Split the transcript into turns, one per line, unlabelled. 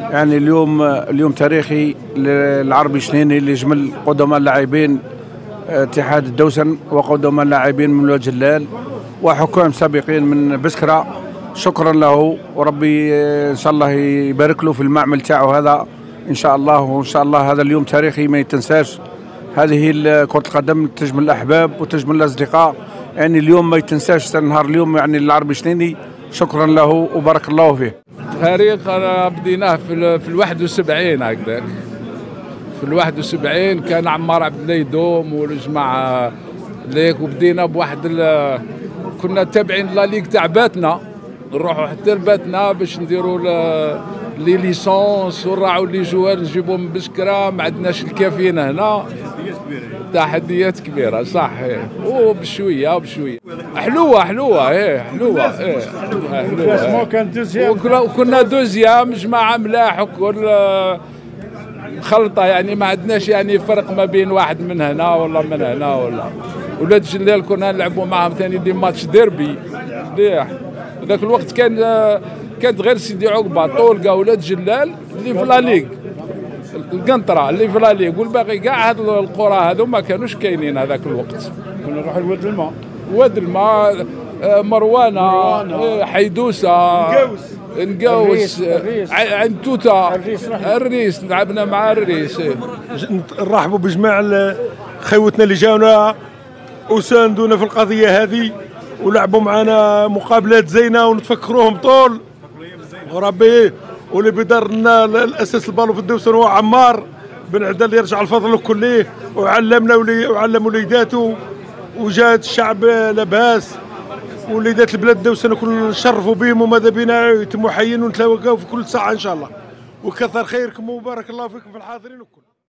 يعني اليوم تاريخي للعربي شنيني اللي جمل قدماء اللاعبين اتحاد الدوسن وقدماء اللاعبين من وجه جلال وحكام سابقين من بسكرة. شكرا له، وربي ان شاء الله يبارك له في المعمل تاعو هذا ان شاء الله. وان شاء الله هذا اليوم تاريخي ما يتنساش. هذه كرة القدم تجمل الاحباب وتجمل الاصدقاء، يعني اليوم ما يتنساش نهار اليوم يعني العربي شنيني. شكرا له وبارك الله فيه.
فريق أنا بديناه في 71 هكذاك. في 71 كان عمار عبد الله يدوم والجماعة ليك، وبدينا بواحد كنا تابعين لا ليغ تاع باتنا، نروحوا حتى لباتنا باش نديروا لي ليسونس ونراعوا لي جوار نجيبوهم من بسكرة. ما عندناش الكافيين هنا، تحديات كبيرة صح. وبشوية حلوة حلوة وكنا دوزيام جماعة ملاح وكل خلطة، يعني ما عندناش يعني فرق ما بين واحد من هنا ولا من هنا ولا. ولاد جلال كنا نلعبوا معهم ثاني دي ماتش ديربي مليح. ذاك الوقت كانت غير سيدي عقبة طولقة ولاد جلال اللي في لا ليغ، القنطرة اللي في لا ليغ، والباقي كاع هاد القرى هذو ما كانوش كاينين هذاك الوقت.
كنا نروحوا لواد الماء،
واد الماء، مروانة، حيدوسة، نقاوس، عند توتا، الريس لعبنا مع الريس.
نرحبوا بجماعة خوتنا اللي جاونا وساندونا في القضية هذه ولعبوا معنا مقابلات زينة ونتفكروهم طول وربي. واللي بدار لنا الاساس البالو في الدوسن هو عمار بن عدا اللي يرجع الفضل كله وعلمنا وعلم وليداته، وجات الشعب لاباس وليدات البلاد الدوسن كل نشرفوا بهم، وماذا بينا يتموا حيين ونتلاقاو في كل ساعه ان شاء الله. وكثر خيركم وبارك الله فيكم في الحاضرين وكل.